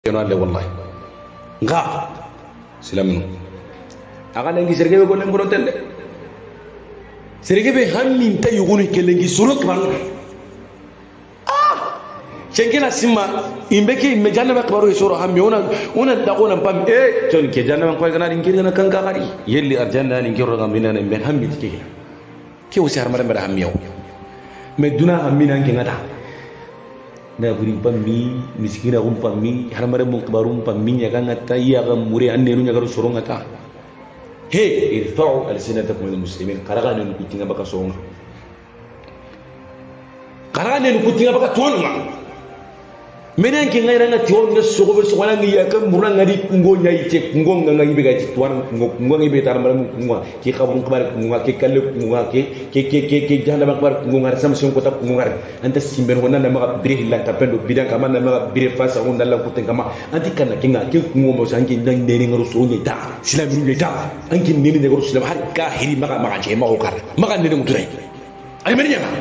ينال والله غا سلامنا أغاني سرقة بقول لهم برون تلا سرقة بهم من تيجوني كلنجي سلوك بان شنكنا سما إمبكي مجانا بكبروا يسورو هم يونا تقولنا بام شون كجانا بكبر كنا نيجي كنا كان كاري يلي أرجعنا نيجي رونا منا نبين هم بيتكي كي وسيار مرة مرة هم يوم مدونا هم منا كنا na buri pammi miskina pammi har mare mun kabarum pammi ya kan ta iya kan muri anne nu nyagaru soronga ta he irfa'u alsinatakum lil muslimin qaraga ne ku tinga baka soronga qaraga ne ku tinga baka tonga menen ki ngai ranga tiwon ne sogo be sogo ngi ya kan murna ngadi ngo nyai ce ngo ngai be ga ci tuwan ngo ngai be tar mare ngo ki khabarun kabar ngo ki kalle ngo ki jahla makbar ngo ngar sam sun ko tap ngo ngar anta simben wona na ma bire la ta pendo bidan kama na ma bire fasa wona la ko ten kama anti kana kinga ki ngo mo sanki dan ne ngaru so ni ta islam ni ta anki ni ne ngaru islam har ka hiri maka je ma ko kar maka ne mu turai ay meri nya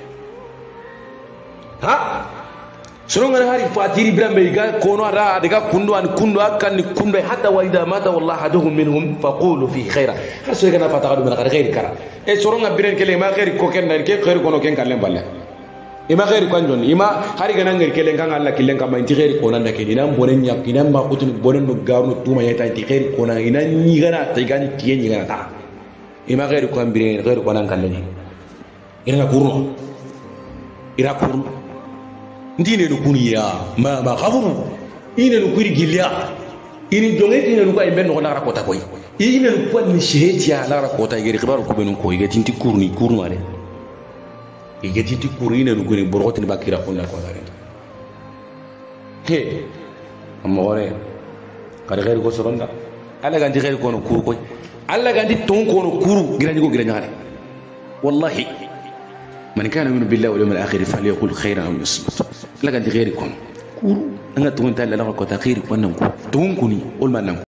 ha سرونغ هاري فاتيري برام بيجا كونوا را دكا كندوا كان كندوا حتى وإذا مات والله أحدهم منهم فقولوا فيه خيرا هرسوا كنا فتاقدوا من غير كرا سرونغ برين كلي ما غير كوكن نركي غير كونو كن كلام بالله إما غير كانجون إما هاري كنا غير كلام كان الله كلام كما إنتي غير كونا نكين إنام بورن يا إنام ما كتن بورن نجارو توما يتا إنتي غير كونا إنام نيجانا تيجان تيجان نيجانا تا إما غير كان برين غير كونا كلامي إننا كورو إنا كورو ndine nukuniya ma khaburu ine nukuri gilia ini jongeti ine nukai ben no lara kota koy ine nukwa ni shehetia lara kota igeri khibaru ko benun koy gati tinti kurni ale igeti tinti kurni ine nukuni boroti ni bakira ko la ko dare he amma gore kare gari ko soronda alla ganti gari ko no kuru koy alla ganti ton ko no kuru girani ko girani hare wallahi من كان يؤمن بالله واليوم الآخر فليقول خيرا أو يصمت لكن غيركم كورو أنا تقول تعالى لا أقول تغيير وأنا تقول كوني قول ما